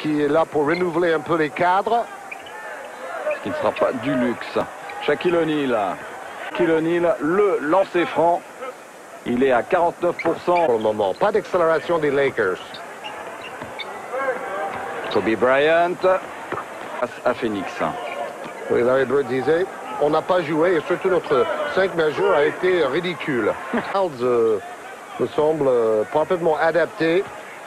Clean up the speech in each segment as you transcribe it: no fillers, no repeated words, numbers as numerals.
qui est là pour renouveler un peu les cadres. Ce qui ne sera pas du luxe. Shaquille O'Neal. Shaquille O'Neal, le lancer franc. Il est à 49% pour le moment. Pas d'accélération des Lakers. Kobe Bryant à Phoenix. Oui, Larry Bird disait, on n'a pas joué et surtout notre 5 majeur a été ridicule. Charles me semble parfaitement adapté.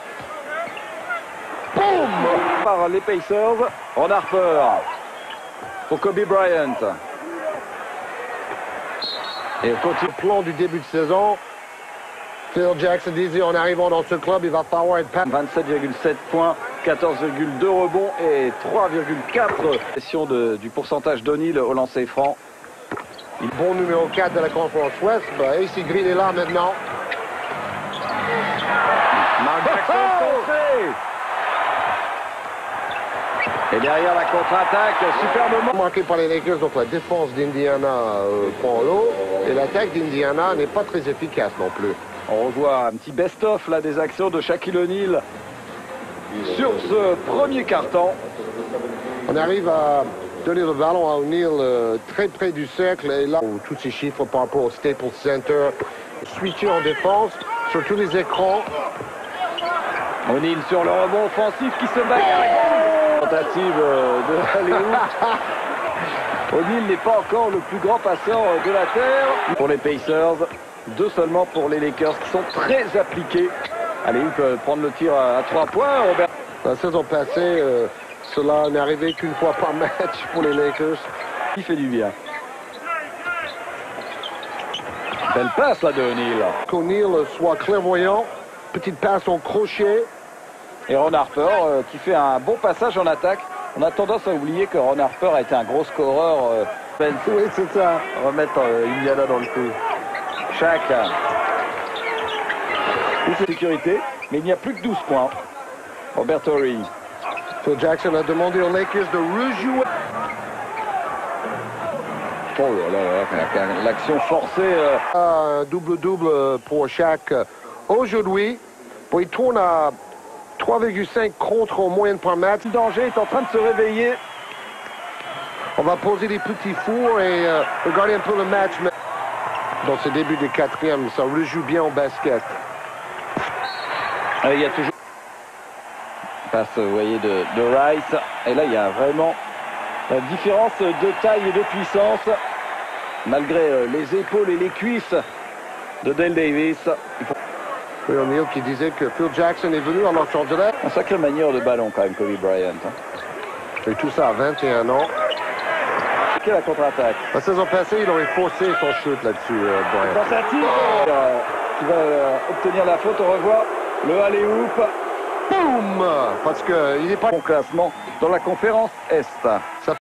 Boum! Par les Pacers, Ron Harper pour Kobe Bryant. Et au côté plan du début de saison, Phil Jackson disait en arrivant dans ce club, il va falloir être 27,7 points, 14,2 rebonds et 3,4 pression du pourcentage d'O'Neal au lancer franc. Bon numéro 4 de la conférence Ouest. AC Green est là maintenant. Mark Jackson et derrière la contre-attaque, superbement Marqué par les Lakers, donc la défense d'Indiana prend l'eau et l'attaque d'Indiana n'est pas très efficace non plus. On revoit un petit best-of là des actions de Shaquille O'Neal sur ce premier quart-temps. On arrive à donner le ballon à O'Neal très près du cercle et là, tous ces chiffres par rapport au Staples Center, switché en défense sur tous les écrans. O'Neal sur le rebond offensif qui se bagarre. Tentative de Hollywood. O'Neal n'est pas encore le plus grand passeur de la terre. Pour les Pacers, 2 seulement pour les Lakers qui sont très appliqués. Allez, ils peuvent prendre le tir à 3 points. Robert. La saison passée, cela n'est arrivé qu'une fois par match pour les Lakers. Il fait du bien. Belle passe là de O'Neal. Qu'O'Neal soit clairvoyant. Petite passe en crochet. Et Ron Harper qui fait un bon passage en attaque. On a tendance à oublier que Ron Harper a été un gros scoreur. Oui, c'est ça. Remettre Indiana dans le coup. Shaq. Sécurité, mais il n'y a plus que 12 points. Robert Horry. Phil Jackson a demandé aux Lakers de rejouer. Oh là là, l'action forcée. Un double-double pour Shaq aujourd'hui. Bon, il tourne à 3,5 contre en moyenne par match. Le danger est en train de se réveiller. On va poser des petits fours et regarder un peu le match. Dans ce début de quatrième, ça rejoue bien en basket. Il y a toujours passe, vous voyez, de Rice. Et là, il y a vraiment la différence de taille et de puissance. Malgré les épaules et les cuisses de Dale Davis. Oui, O'Neal qui disait que Phil Jackson est venu à Los Angeles. Un sacré manière de ballon quand même, Kobe Bryant. Et tout ça à 21 ans. La contre-attaque. La saison passée, il aurait forcé son shoot là-dessus, Bryant. Tentative qui va obtenir la faute. On revoit le alley-oop. Boum! Parce qu'il n'est pas Bon classement dans la conférence Est. Ça